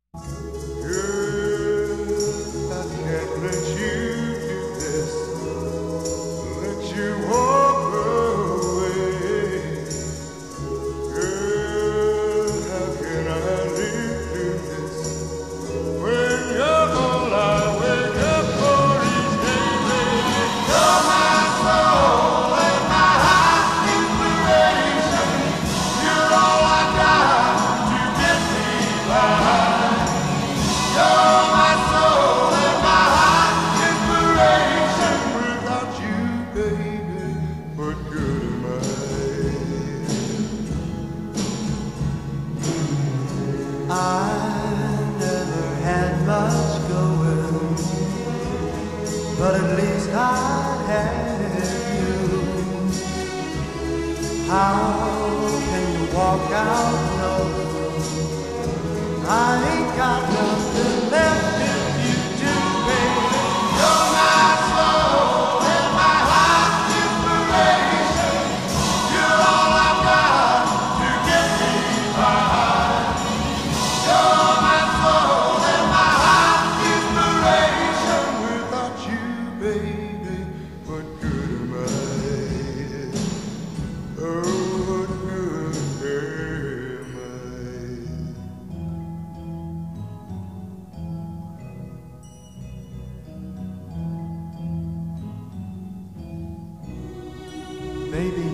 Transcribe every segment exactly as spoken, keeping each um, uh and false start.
Girl, I can't let you do this, let you walk away. Girl, how can I live through this when you're all I wake up for each day, baby? You're my soul and my heart's inspiration. You're all I got to get me by. You're my soul and my heart's inspiration. Without you, baby, what good am I? I never had much going, but at least I had you. How can you walk out knowing I ain't got nothing left if you do, baby? You're my soul and my heart's inspiration. You're all I've got to get me by. You're my soul and my heart's inspiration. Without you, baby, what good am I? Oh, what good am I? Baby,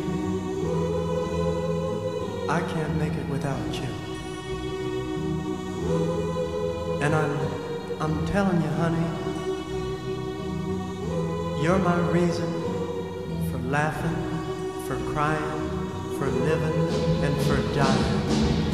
I can't make it without you. And I'm, I'm telling you, honey, you're my reason for laughing, for crying, for living, and for dying.